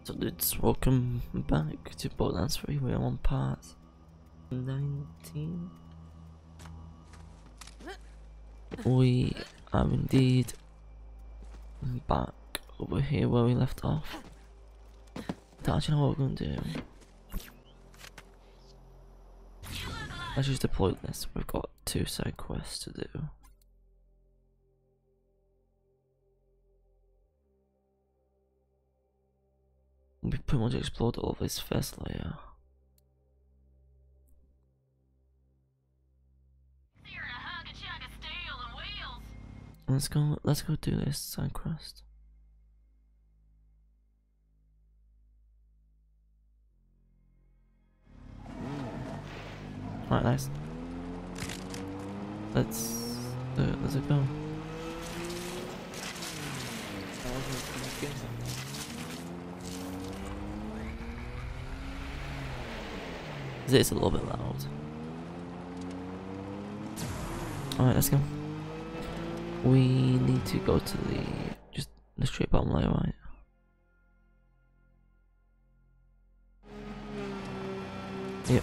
So it's welcome back to Borderlands 3. We're on part 19. We are indeed back over here where we left off. Don't actually know what we're going to do. Let's just deploy this. We've got 2 side quests to do. We pretty much explored all of this first layer. Let's go do this side quest. Right, nice. Let's go. It's a little bit loud. Alright, let's go. We need to go to the straight bottom layer, right? Yep.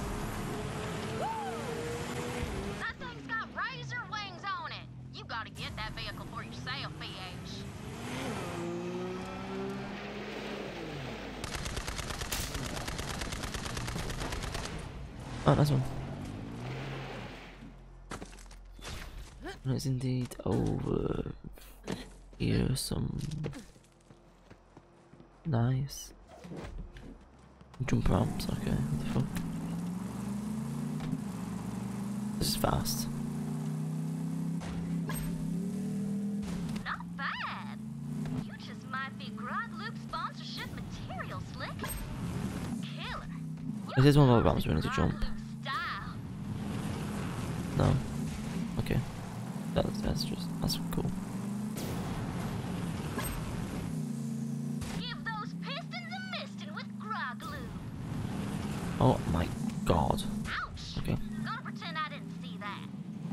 That thing's got razor wings on it. You gotta get that vehicle for yourself, BH. Oh, nice one. It's indeed over here. Some nice jump ramps. Okay, what the fuck? This is fast. Not bad. You just might be Grog Loop sponsorship material, Slick. Killer. This is one of the ramps we need to jump. No. Okay. That's cool. Give those pistons a misting with Grog Loop. Oh my god. Ouch. Okay. Gotta pretend I didn't see that.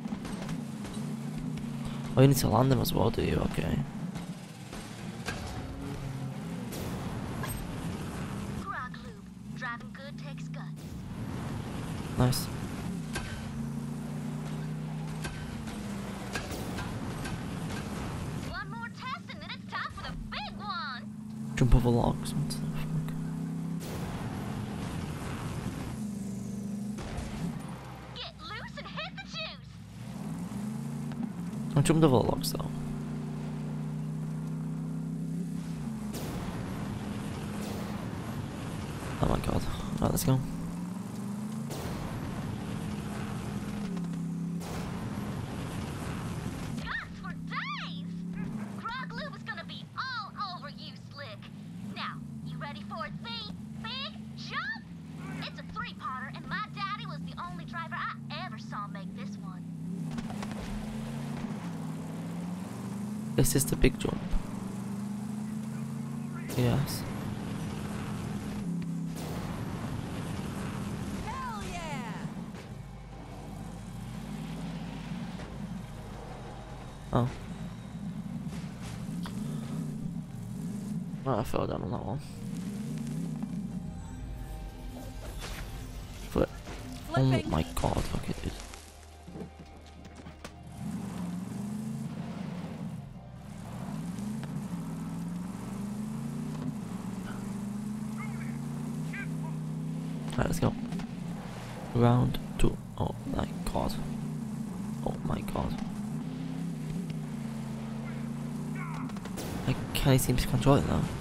Oh, you need to land them as well, do you? Okay. Grog Loop. Driving good takes guts. Nice. One more test and then it's time for the big one. Jump over logs. What the fuck? Get loose and hit the juice. I jumped over logs though. Oh my god. Right, let's go. Guts for days! Grog Loop is gonna be all over you, Slick. Now, you ready for the big jump? It's a 3-parter, and my daddy was the only driver I ever saw make this one. This is the big jump. Yes. Hell yeah! Oh. Right, I fell down on that one. Flip. Oh my god, okay, dude. Right, let's go. Round 2. Oh my god. Oh my god. I can't seem to control it now.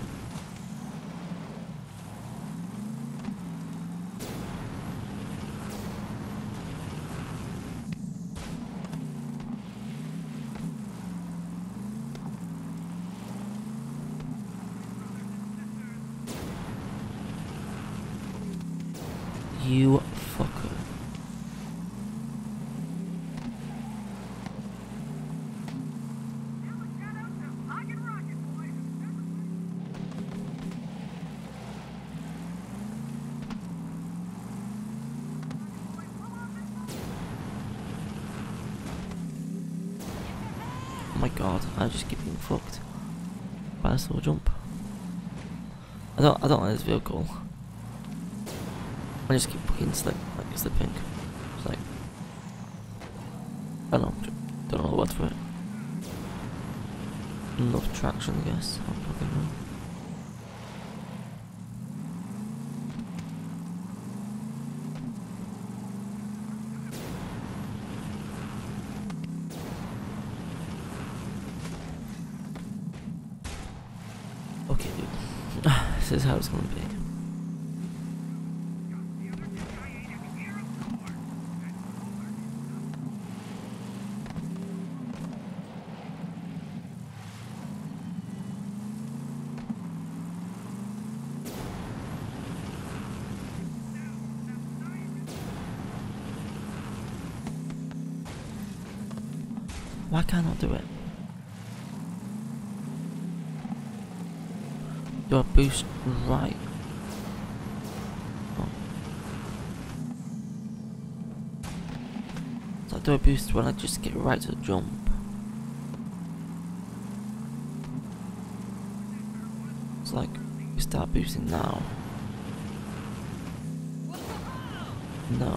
You fucker. Oh my god, I just keep getting fucked by a slow jump. I don't like this vehicle. I just keep fucking slipping. It's like, I don't know the word for it. Enough traction, I guess. I don't fucking know. Okay, dude. This is how it's gonna be. Why can't I do it? Do I boost right? Oh. So do I boost when I just get right to the jump? It's like, we start boosting now. No.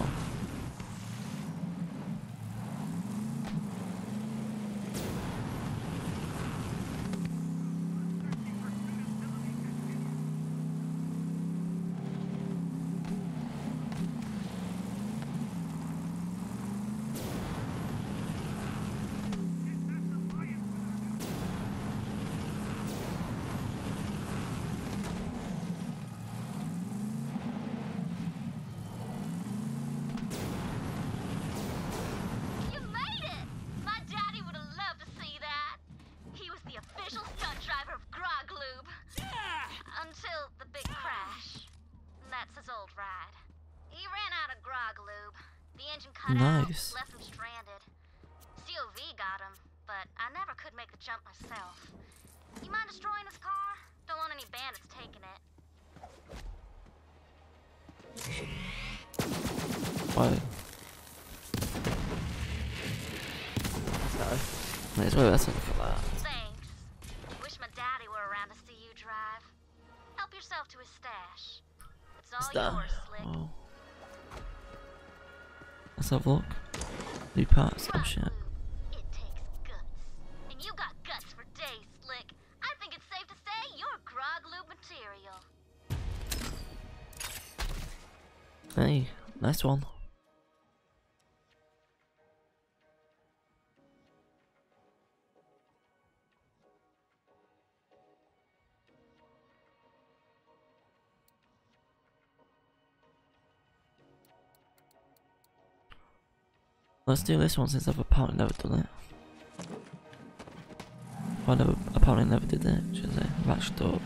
You made it! My daddy would have loved to see that. He was the official stunt driver of Grog Lube. Until the big crash. That's his old ride. He ran out of Grog Lube. The engine cut out, Nice. left him stranded. COV got him, but I never could make the jump myself. You mind destroying his car? Don't want any bandits taking it. Why? Might as well that's something for that. Thanks. Wish my daddy were around to see you drive. Help yourself to his stash. It's all What's that? yours, Slick. Oh. Let's have a look. New parts. Oh Grog shit. Lube. It takes guts. And you got guts for days, Slick. I think it's safe to say you're Grog Lube material. Hey, nice one. Let's do this one since I've apparently never done it. Well, apparently never did it, should I say? Ratchet up.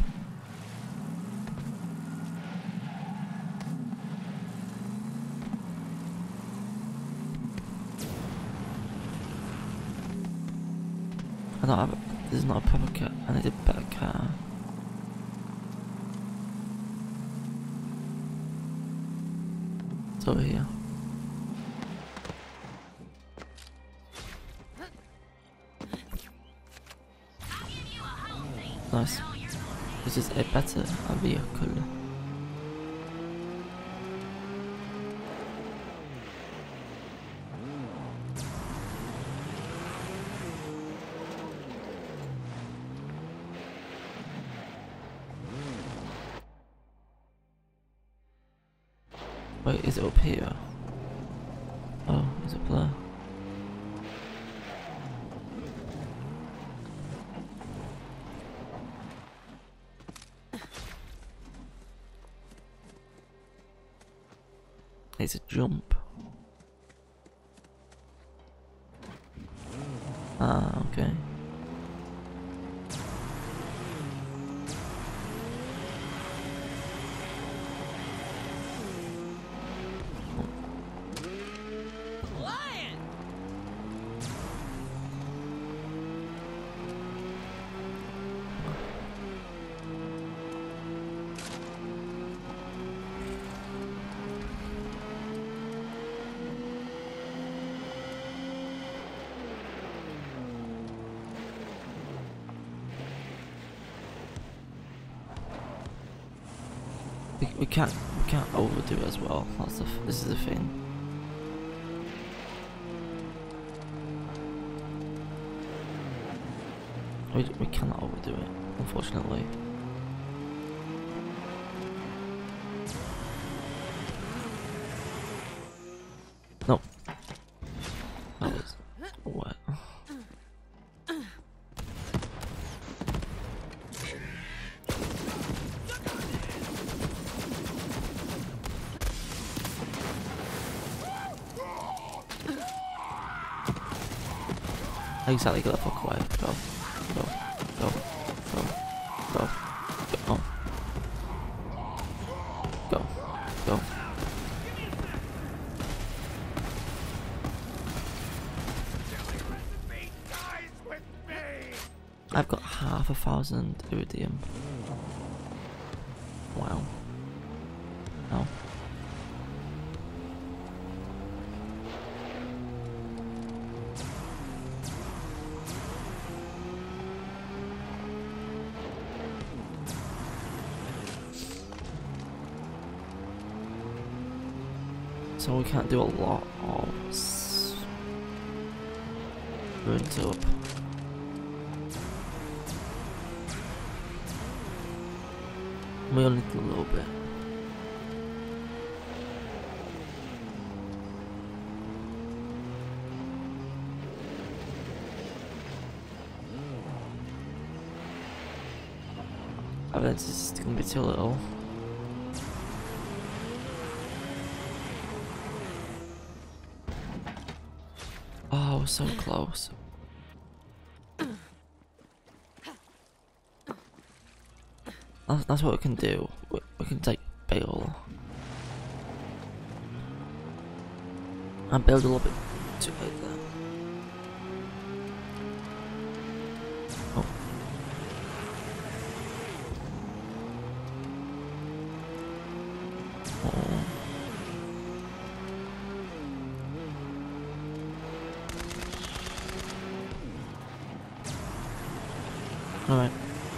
I don't have it. This is not a proper car. I need a better car. It's over here. Nice. This is a better vehicle. Wait, is it up here? Oh, is it up there? It's a jump. Ah, okay. We can't overdo it as well. This is the thing. We cannot overdo it, unfortunately. Nope. That was wet. Exactly, get the fuck away. Go. Go. Go. Go. Go. Go. Go. Go. I've got 500,000 iridium. Wow. No. So we can't do a lot of ruins up. We only need a little bit. I bet it's gonna be too little. Oh, we're so close. That's what we can do. We can take Bale and build a little bit too late there. Oh. Oh. Alright.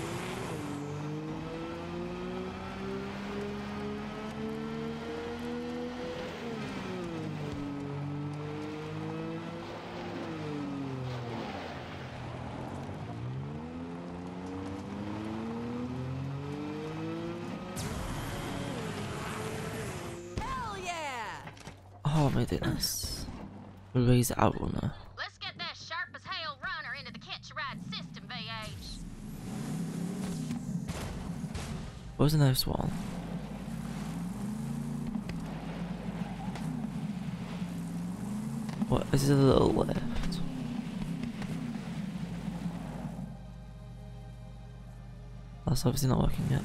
Oh my goodness. We raise it out runner. Let's get that sharp as hell runner into the catch-a-ride system, VH. Where's the next one? What is it, a little lift? That's obviously not working yet.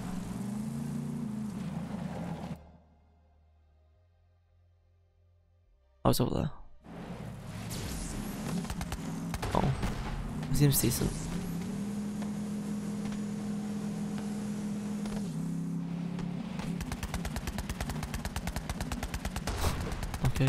I was over there. Oh, it seems decent. Okay.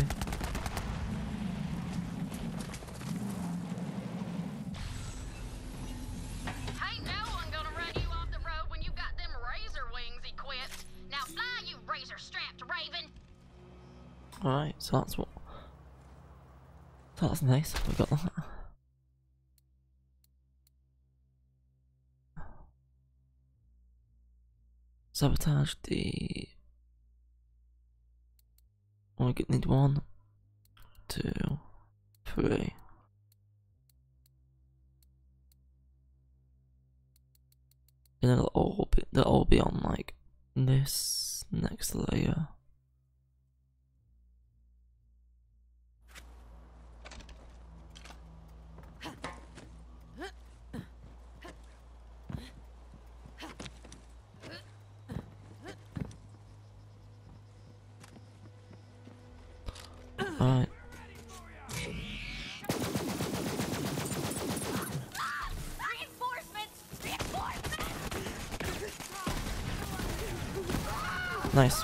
Ain't no one gonna run you off the road when you got them razor wings equipped. Now fly, you razor-strapped raven. Alright, so that's what. That's nice. We got that. Sabotage the. We need 1, 2, 3. And they'll all be on like this next layer. Alright. Nice.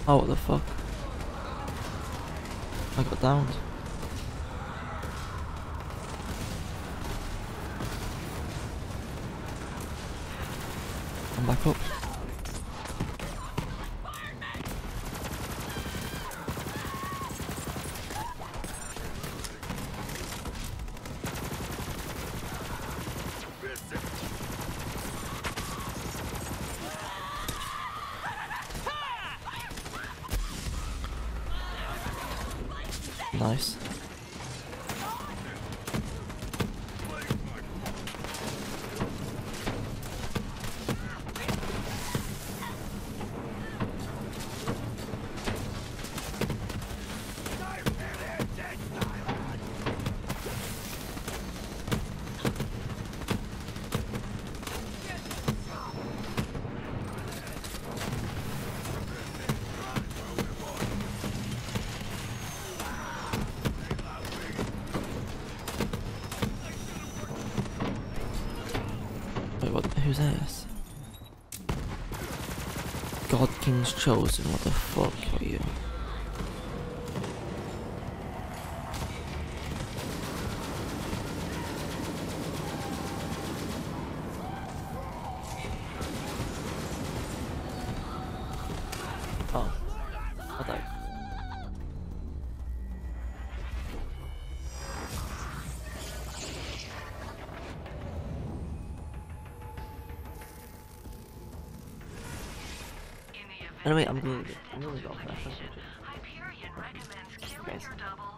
Oh, what the fuck? I got downed. I'm back up. Nice. Wait, what? Who's this? God King's Chosen, what the fuck are you? Oh, I died. Anyway, I'm gonna go first. Hyperion recommends killing Guys. your double